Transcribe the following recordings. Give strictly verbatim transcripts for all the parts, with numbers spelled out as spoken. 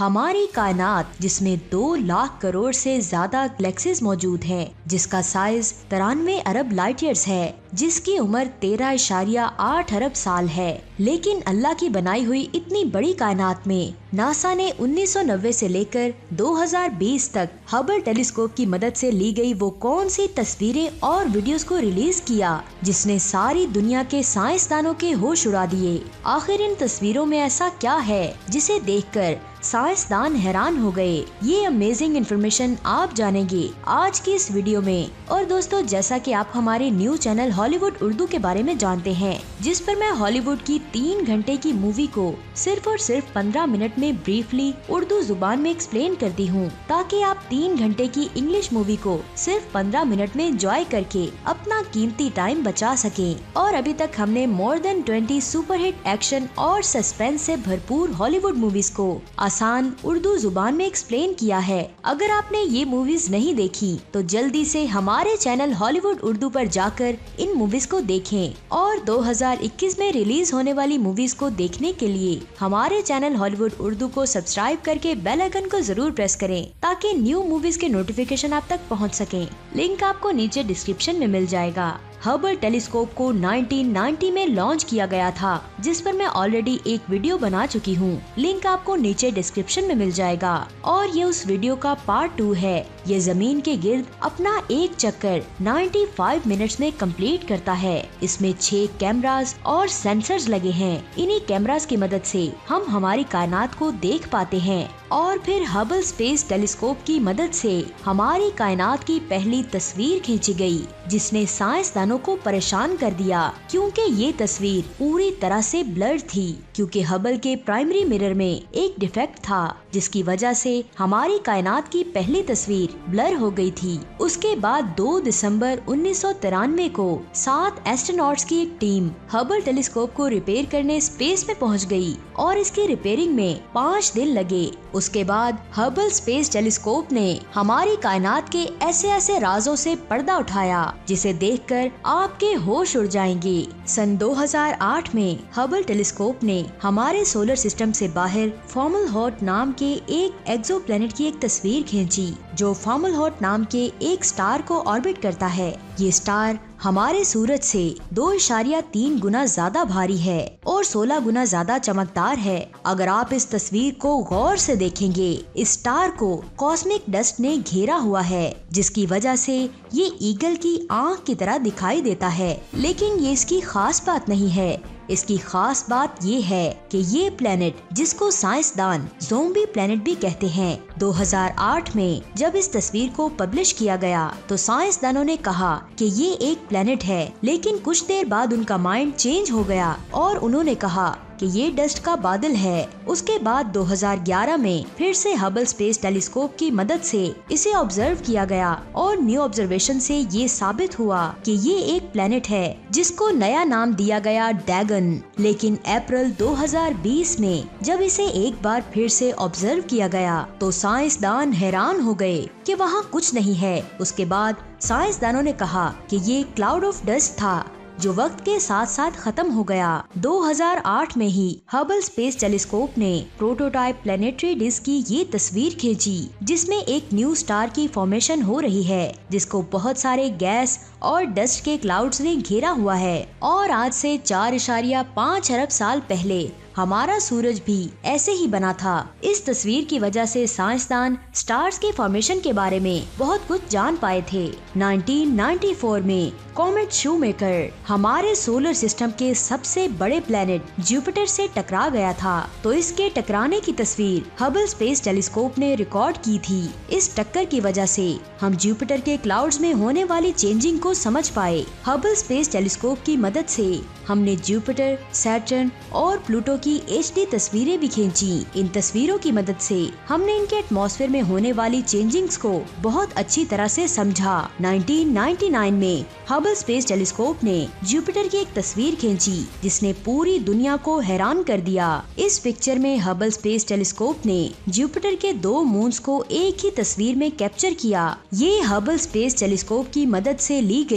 हमारी कायनात जिसमें दो लाख करोड़ से ज्यादा गैलेक्सीज मौजूद हैं, जिसका साइज तिरानवे अरब लाइट ईयर्स है, जिसकी उम्र तेरह इशारिया आठ अरब साल है। लेकिन अल्लाह की बनाई हुई इतनी बड़ी कायनात में नासा ने उन्नीस सौ नब्बे से लेकर दो हज़ार बीस तक हबल टेलीस्कोप की मदद से ली गई वो कौन सी तस्वीरें और वीडियोस को रिलीज किया जिसने सारी दुनिया के साइंसदानों के होश उड़ा दिए। आखिर इन तस्वीरों में ऐसा क्या है जिसे देखकर साइंसदान हैरान हो गए। ये अमेजिंग इन्फॉर्मेशन आप जानेंगे आज की इस वीडियो में। और दोस्तों, जैसा कि आप हमारे न्यू चैनल हॉलीवुड उर्दू के बारे में जानते हैं, जिस पर मैं हॉलीवुड की तीन घंटे की मूवी को सिर्फ और सिर्फ पंद्रह मिनट में ब्रीफली उर्दू जुबान में एक्सप्लेन करती हूँ, ताकि आप तीन घंटे की इंग्लिश मूवी को सिर्फ पंद्रह मिनट में एंजॉय करके अपना कीमती टाइम बचा सके। और अभी तक हमने more than twenty superhit action और सस्पेंस से भरपूर हॉलीवुड मूवीज को आसान उर्दू जुबान में एक्सप्लेन किया है। अगर आपने ये मूवीज नहीं देखी तो जल्दी से हमारे चैनल हॉलीवुड उर्दू पर जाकर इन मूवीज को देखें और दो हज़ार इक्कीस में रिलीज होने वाली मूवीज को देखने के लिए हमारे चैनल हॉलीवुड उर्दू को सब्सक्राइब करके बेल आइकन को जरूर प्रेस करें, ताकि न्यू मूवीज के नोटिफिकेशन आप तक पहुंच सकें। लिंक आपको नीचे डिस्क्रिप्शन में मिल जाएगा। हबल टेलीस्कोप को उन्नीस सौ नब्बे में लॉन्च किया गया था, जिस पर मैं ऑलरेडी एक वीडियो बना चुकी हूँ। लिंक आपको नीचे डिस्क्रिप्शन में मिल जाएगा। और ये उस वीडियो का पार्ट टू है। ये जमीन के गिर्द अपना एक चक्कर पचानवे मिनट्स में कंप्लीट करता है। इसमें छह कैमरास और सेंसर्स लगे हैं। इन्हीं कैमरास की मदद से हम हमारी कायनात को देख पाते हैं। और फिर हबल स्पेस टेलीस्कोप की मदद से हमारी कायनात की पहली तस्वीर खींची गई, जिसने साइंसदानों को परेशान कर दिया, क्योंकि ये तस्वीर पूरी तरह से ब्लर थी, क्योंकि हबल के प्राइमरी मिरर में एक डिफेक्ट था, जिसकी वजह से हमारी कायनात की पहली तस्वीर ब्लर हो गई थी। उसके बाद दो दिसंबर उन्नीस सौ तिरानवे को सात एस्ट्रोनॉट्स की एक टीम हबल टेलीस्कोप को रिपेयर करने स्पेस में पहुंच गई और इसकी रिपेयरिंग में पाँच दिन लगे। उसके बाद हबल स्पेस टेलीस्कोप ने हमारी कायनात के ऐसे ऐसे राजों से पर्दा उठाया जिसे देखकर आपके होश उड़ जाएंगे। सन दो हज़ार आठ में हबल टेलीस्कोप ने हमारे सोलर सिस्टम से बाहर फॉमलहॉट नाम के एक एक्सोप्लैनेट की एक तस्वीर खींची, जो फॉमलहॉट नाम के एक स्टार को ऑर्बिट करता है। ये स्टार हमारे सूरज से दो इशारिया तीन गुना ज्यादा भारी है और सोलह गुना ज्यादा चमकदार है। अगर आप इस तस्वीर को गौर से देखेंगे, इस स्टार को कॉस्मिक डस्ट ने घेरा हुआ है, जिसकी वजह से ये ईगल की आंख की तरह दिखाई देता है। लेकिन ये इसकी खास बात नहीं है। इसकी खास बात ये है कि ये प्लेनेट, जिसको साइंसदान ज़ोंबी प्लेनेट भी कहते हैं, दो हज़ार आठ में जब इस तस्वीर को पब्लिश किया गया तो साइंसदानों ने कहा कि ये एक प्लेनेट है। लेकिन कुछ देर बाद उनका माइंड चेंज हो गया और उन्होंने कहा कि ये डस्ट का बादल है। उसके बाद दो हज़ार ग्यारह में फिर से हबल स्पेस टेलीस्कोप की मदद से इसे ऑब्जर्व किया गया और न्यू ऑब्जर्वेशन से ये साबित हुआ कि ये एक प्लेनेट है, जिसको नया नाम दिया गया डैगन। लेकिन अप्रैल दो हज़ार बीस में जब इसे एक बार फिर से ऑब्जर्व किया गया तो साइंसदान हैरान हो गए कि वहाँ कुछ नहीं है। उसके बाद साइंसदानों ने कहा कि ये क्लाउड ऑफ डस्ट था, जो वक्त के साथ साथ खत्म हो गया। दो हज़ार आठ में ही हबल स्पेस टेलीस्कोप ने प्रोटोटाइप प्लेनेटरी डिस्क की ये तस्वीर खींची, जिसमें एक न्यू स्टार की फॉर्मेशन हो रही है, जिसको बहुत सारे गैस और डस्ट के क्लाउड्स ने घेरा हुआ है। और आज से चार इशारिया पाँच अरब साल पहले हमारा सूरज भी ऐसे ही बना था। इस तस्वीर की वजह से साइंसदान स्टार्स के फॉर्मेशन के बारे में बहुत कुछ जान पाए थे। उन्नीस सौ चौरानवे में कॉमेट शूमेकर हमारे सोलर सिस्टम के सबसे बड़े प्लेनेट जुपिटर से टकरा गया था, तो इसके टकराने की तस्वीर हबल स्पेस टेलीस्कोप ने रिकॉर्ड की थी। इस टक्कर की वजह से हम जुपिटर के क्लाउड्स में होने वाली चेंजिंग को समझ पाए। हबल स्पेस टेलीस्कोप की मदद से हमने जुपिटर, सैटर्न और प्लूटो की एच डी तस्वीरें भी खींची। इन तस्वीरों की मदद से हमने इनके एटमॉस्फेयर में होने वाली चेंजिंग्स को बहुत अच्छी तरह से समझा। उन्नीस सौ निन्यानवे में हबल स्पेस टेलीस्कोप ने जुपिटर की एक तस्वीर खींची, जिसने पूरी दुनिया को हैरान कर दिया। इस पिक्चर में हबल स्पेस टेलीस्कोप ने जुपिटर के दो मून्स को एक ही तस्वीर में कैप्चर किया। ये हबल स्पेस टेलीस्कोप की मदद से ली गई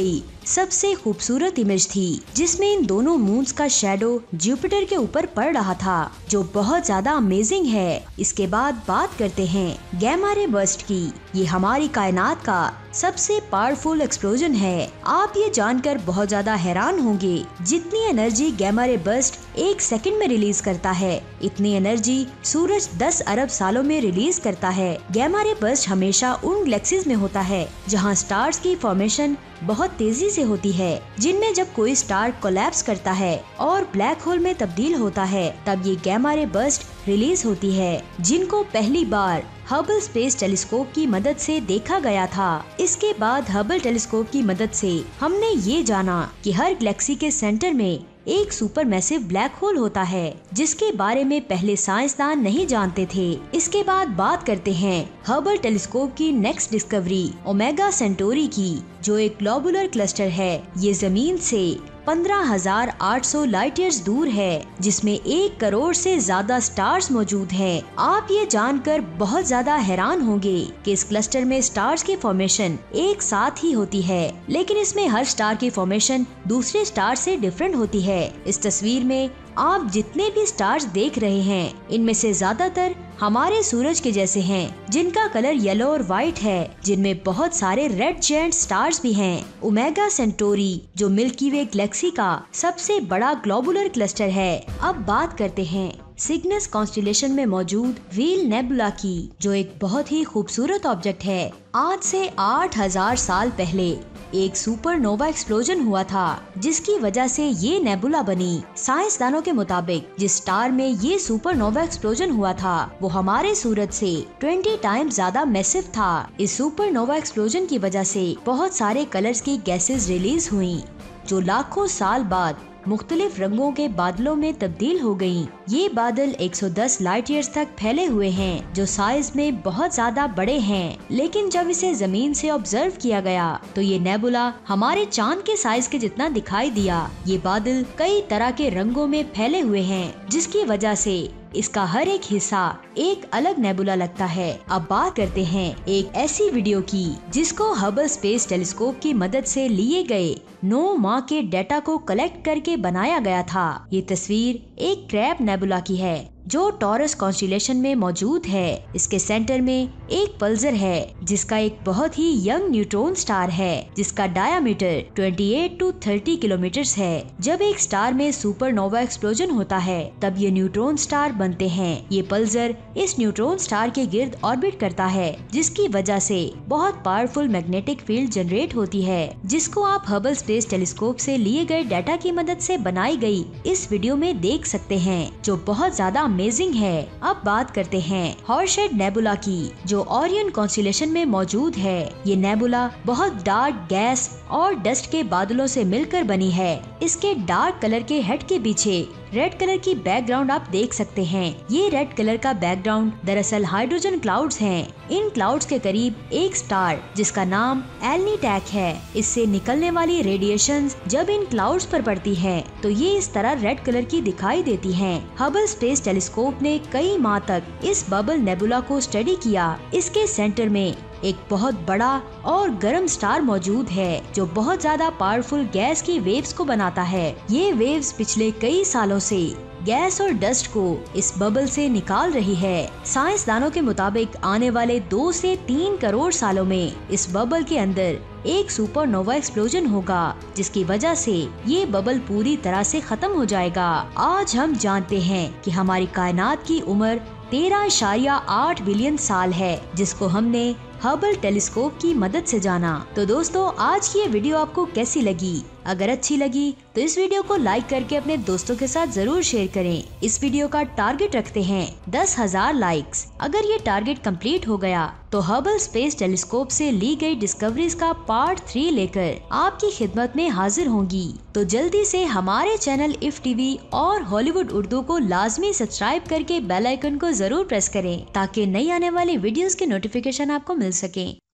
सबसे खूबसूरत इमेज थी, जिसमें इन दोनों मून्स का शैडो जुपिटर के ऊपर पड़ रहा था, जो बहुत ज्यादा अमेजिंग है। इसके बाद बात करते हैं गैमा रे बर्स्ट की। ये हमारी कायनात का सबसे पावरफुल एक्सप्लोजन है। आप ये जानकर बहुत ज्यादा हैरान होंगे, जितनी एनर्जी गैमा रे बर्स्ट एक सेकंड में रिलीज करता है, इतनी एनर्जी सूरज दस अरब सालों में रिलीज करता है। गैमा रे बर्स्ट हमेशा उन गैलेक्सीज में होता है जहां स्टार्स की फॉर्मेशन बहुत तेजी से होती है, जिनमें जब कोई स्टार कोलैप्स करता है और ब्लैक होल में तब्दील होता है, तब ये गैमा रे बर्स्ट रिलीज होती है, जिनको पहली बार हबल स्पेस टेलीस्कोप की मदद से देखा गया था। इसके बाद हबल टेलीस्कोप की मदद से हमने ये जाना कि हर गैलेक्सी के सेंटर में एक सुपर मैसिव ब्लैक होल होता है, जिसके बारे में पहले साइंसदान नहीं जानते थे। इसके बाद बात करते हैं हबल टेलीस्कोप की नेक्स्ट डिस्कवरी ओमेगा सेंटोरी की, जो एक ग्लोबुलर क्लस्टर है। ये जमीन से पंद्रह हजार आठ सौ लाइट ईयर्स दूर है, जिसमें एक करोड़ से ज्यादा स्टार्स मौजूद हैं। आप ये जानकर बहुत ज्यादा हैरान होंगे कि इस क्लस्टर में स्टार्स की फॉर्मेशन एक साथ ही होती है, लेकिन इसमें हर स्टार की फॉर्मेशन दूसरे स्टार से डिफरेंट होती है। इस तस्वीर में आप जितने भी स्टार्स देख रहे हैं, इनमें से ज्यादातर हमारे सूरज के जैसे हैं, जिनका कलर येलो और व्हाइट है, जिनमें बहुत सारे रेड जायंट स्टार्स भी हैं। ओमेगा सेंटोरी, जो मिल्की वे गैलेक्सी का सबसे बड़ा ग्लोबुलर क्लस्टर है। अब बात करते हैं सिग्नस कॉन्स्टेलेशन में मौजूद व्हील नेबुला की, जो एक बहुत ही खूबसूरत ऑब्जेक्ट है। आज से आठ हजार साल पहले एक सुपरनोवा एक्सप्लोजन हुआ था, जिसकी वजह से ये नेबुला बनी। साइंसदानों के मुताबिक जिस स्टार में ये सुपरनोवा एक्सप्लोजन हुआ था, वो हमारे सूरज से बीस टाइम्स ज्यादा मैसिव था। इस सुपरनोवा एक्सप्लोजन की वजह से बहुत सारे कलर्स की गैसेस रिलीज हुई, जो लाखों साल बाद मुख्तलिफ रंगों के बादलों में तब्दील हो गयी। ये बादल एक सौ दस लाइट ईयर्स तक फैले हुए हैं, जो साइज में बहुत ज्यादा बड़े हैं। लेकिन जब इसे जमीन से ऑब्जर्व किया गया, तो ये नेबुला हमारे चांद के साइज के जितना दिखाई दिया। ये बादल कई तरह के रंगों में फैले हुए हैं, जिसकी वजह से इसका हर एक हिस्सा एक अलग नेबुला लगता है। अब बात करते हैं एक ऐसी वीडियो की, जिसको हबल स्पेस टेलीस्कोप की मदद से लिए गए नौ माह के डेटा को कलेक्ट करके बनाया गया था। ये तस्वीर एक क्रैब नेबुला की है, जो टॉरस कॉन्स्टेलेशन में मौजूद है। इसके सेंटर में एक पल्सर है, जिसका एक बहुत ही यंग न्यूट्रॉन स्टार है, जिसका डायामीटर अट्ठाईस टू तीस किलोमीटर्स है। जब एक स्टार में सुपरनोवा एक्सप्लोजन होता है, तब ये न्यूट्रॉन स्टार बनते हैं। ये पल्सर इस न्यूट्रॉन स्टार के गिर्द ऑर्बिट करता है, जिसकी वजह से बहुत पावरफुल मैग्नेटिक फील्ड जनरेट होती है, जिसको आप हबल स्पेस टेलीस्कोप से लिए गए डाटा की मदद से बनाई गई इस वीडियो में देख सकते हैं, जो बहुत ज्यादा अमेजिंग है। अब बात करते हैं हॉर्शेड नेबुला की, जो ओरियन कॉन्स्टेलेशन में मौजूद है। ये नेबुला बहुत डार्क गैस और डस्ट के बादलों से मिलकर बनी है। इसके डार्क कलर के हेड के पीछे रेड कलर की बैकग्राउंड आप देख सकते हैं। ये रेड कलर का बैकग्राउंड दरअसल हाइड्रोजन क्लाउड्स हैं। इन क्लाउड्स के करीब एक स्टार, जिसका नाम एल्नीटैक है, इससे निकलने वाली रेडिएशंस जब इन क्लाउड्स पर पड़ती है, तो ये इस तरह रेड कलर की दिखाई देती हैं। हबल स्पेस टेलीस्कोप ने कई माह तक इस बबल नेबुला को स्टडी किया। इसके सेंटर में एक बहुत बड़ा और गर्म स्टार मौजूद है, जो बहुत ज्यादा पावरफुल गैस की वेव्स को बनाता है। ये वेव्स पिछले कई सालों से गैस और डस्ट को इस बबल से निकाल रही है। साइंसदानों के मुताबिक आने वाले दो से तीन करोड़ सालों में इस बबल के अंदर एक सुपरनोवा एक्सप्लोजन होगा, जिसकी वजह से ये बबल पूरी तरह से खत्म हो जाएगा। आज हम जानते हैं कि हमारी कायनात की उम्र तेरह इशारिया आठ बिलियन साल है, जिसको हमने हबल टेलीस्कोप की मदद से जाना। तो दोस्तों, आज की ये वीडियो आपको कैसी लगी? अगर अच्छी लगी तो इस वीडियो को लाइक करके अपने दोस्तों के साथ जरूर शेयर करें। इस वीडियो का टारगेट रखते हैं दस हजार लाइक्स। अगर ये टारगेट कंप्लीट हो गया तो हबल स्पेस टेलीस्कोप से ली गई डिस्कवरीज का पार्ट थ्री लेकर आपकी खिदमत में हाजिर होंगी। तो जल्दी से हमारे चैनल इफ टीवी और हॉलीवुड उर्दू को लाजमी सब्सक्राइब करके बेल आइकन को जरूर प्रेस करें, ताकि नई आने वाली वीडियोस के नोटिफिकेशन आपको मिल सके।